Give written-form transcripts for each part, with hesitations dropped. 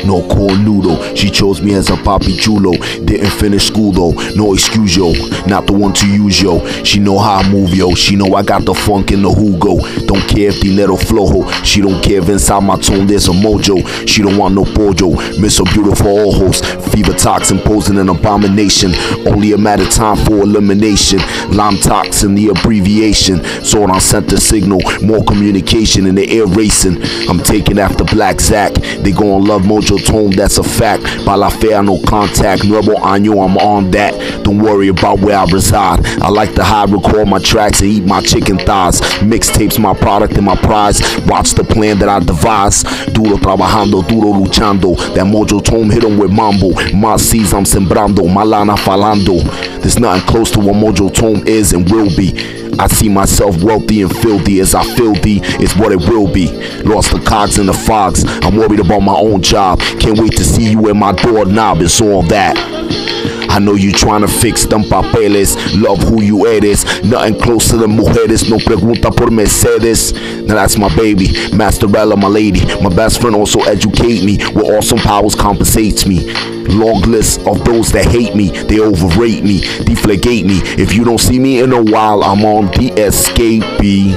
no cornudo. She chose me as a papi chulo. Didn't finish school though, no excuse yo. Not the one to use yo. She know how I move yo. She know I got the funk in the Hugo. Don't care if dinero flojo. She don't care if inside my tone there's a mojo. She don't want no pojo. Miss her beautiful ojos. Fever toxin posing an abomination. Only a matter of time for elimination. Lime toxin, the abbreviation. Sword on center signal. More communication in the air racing. I'm taking after Black Zack. They gon' love Mojo Tone, that's a fact. Balafea, no contact. Nuevo año, I'm on that. Don't worry about where I reside. I like to hide, record my tracks, and eat my chicken thighs. Mixtapes, my product and my prize. Watch the plan that I devise. Duro trabajando, duro luchando. That Mojo Tone hit 'em with mambo. My seeds I'm sembrando, my lana falando. There's nothing close to what Mojo Tone is and will be. I see myself wealthy and filthy. As I feel thee, it's what it will be. Lost the cogs and the fogs. I'm worried about my own job. Can't wait to see you at my doorknob. It's all that. I know you tryna fix them papeles. Love who you eres. Nothing close to the mujeres. No pregunta por Mercedes. Now that's my baby. Masterella, my lady. My best friend also educate me. With awesome powers compensates me. Long list of those that hate me. They overrate me. Deflagate me. If you don't see me in a while, I'm on the escapee.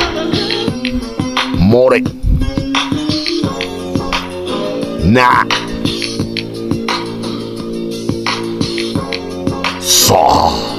More. Nah. Saw.